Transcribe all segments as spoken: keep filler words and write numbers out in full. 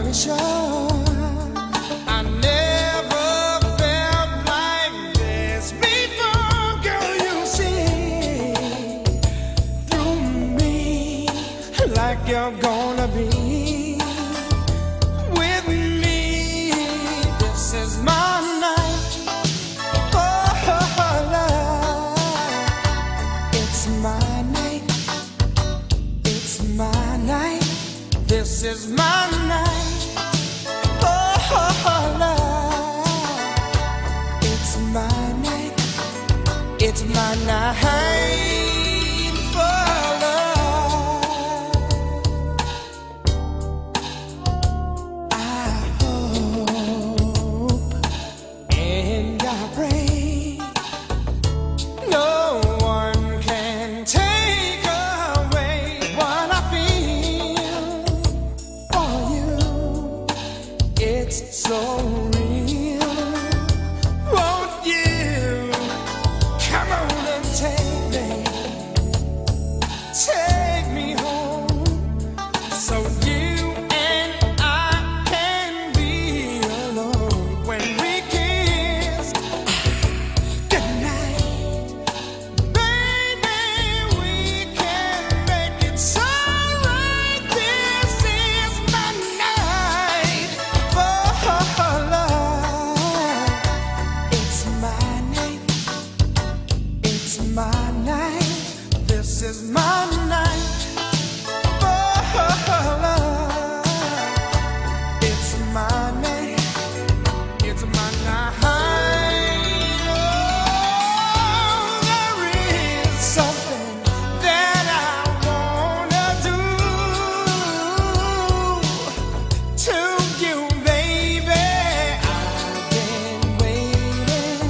pretty sure I never felt like this before. Girl, you see through me like you're gonna be with me. This is my night. Oh, love, it's my night. It's my night. This is my night. Oh, love, it's my night. It's my night for love. I hope and I pray no one can take away what I feel for you. It's so real. Won't you come on and take me, take me home, so you and I can be alone when we kiss goodnight. Baby, we can make it so right. This is my night for love. It's my night. It's my night. This is my night for love. It's my night. It's my night. Oh, there is something that I wanna do to you, baby. I've been waiting,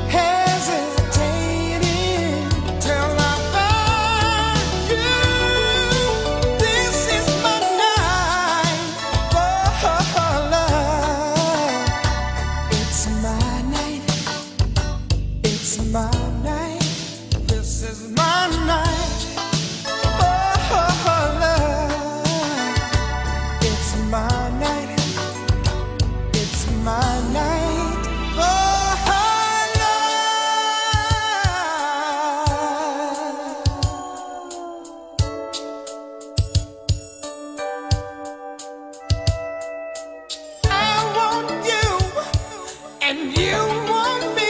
hesitating till I find you. This is my night for love. It's my night. It's my night. This is my night for love. It's my night. It's my night for love. I want you and you want me.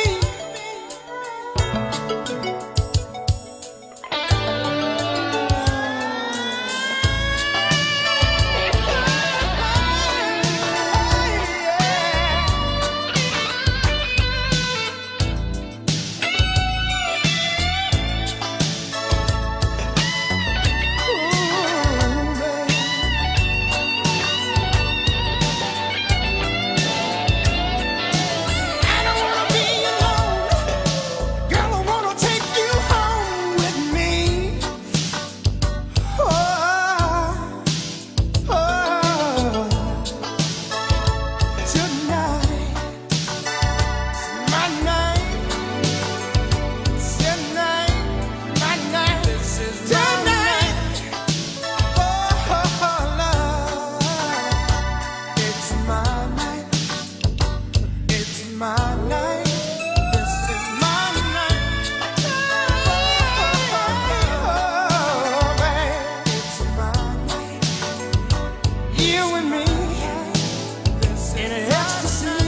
I don't wanna be alone. Girl, I wanna take you home with me. Oh, oh, tonight, my night, tonight, my night. This is tonight. Oh, love, it's my night. It's my night. This is my night. Oh, babe, it's my night. You and me in ecstasy.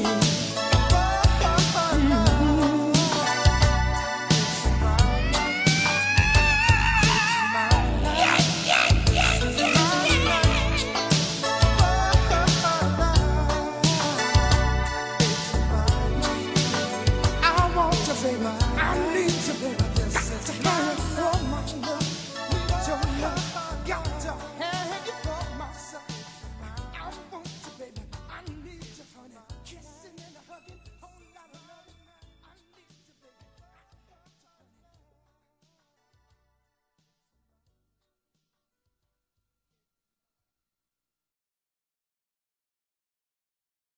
Mhm. It's my night. It's my night. It's my night. I want you, baby. I need you, baby. This is my